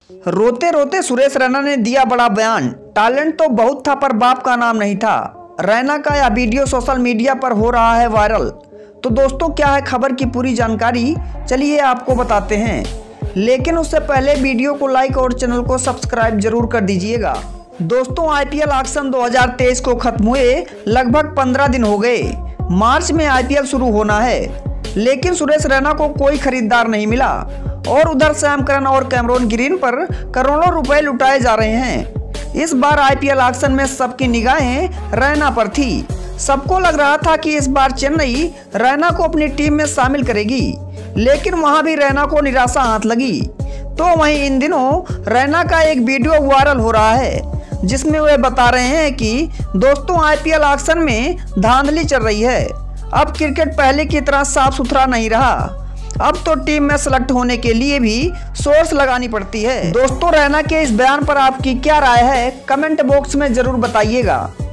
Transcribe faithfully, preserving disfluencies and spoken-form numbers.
रोते रोते सुरेश रैना ने दिया बड़ा बयान। टैलेंट तो बहुत था पर बाप का नाम नहीं था। रैना का यह वीडियो सोशल मीडिया पर हो रहा है वायरल। तो दोस्तों क्या है खबर की पूरी जानकारी, चलिए आपको बताते हैं। लेकिन उससे पहले वीडियो को लाइक और चैनल को सब्सक्राइब जरूर कर दीजिएगा। दोस्तों आईपीएल ऑक्शन दो हज़ार तेईस को खत्म हुए लगभग पंद्रह दिन हो गए। मार्च में आईपीएल शुरू होना है, लेकिन सुरेश रैना को कोई खरीदार नहीं मिला और उधर सैम करन और कैमरन ग्रीन पर करोड़ों रुपए लुटाए जा रहे हैं। इस बार आईपीएल ऑक्शन में सबकी निगाहें रैना पर थी। सबको लग रहा था कि इस बार चेन्नई रैना को अपनी टीम में शामिल करेगी, लेकिन वहां भी रैना को निराशा हाथ लगी। तो वहीं इन दिनों रैना का एक वीडियो वायरल हो रहा है, जिसमें वे बता रहे हैं कि दोस्तों आईपीएल ऑक्शन में धांधली चल रही है। अब क्रिकेट पहले की तरह साफ सुथरा नहीं रहा। अब तो टीम में सेलेक्ट होने के लिए भी सोर्स लगानी पड़ती है। दोस्तों रैना के इस बयान पर आपकी क्या राय है, कमेंट बॉक्स में जरूर बताइएगा।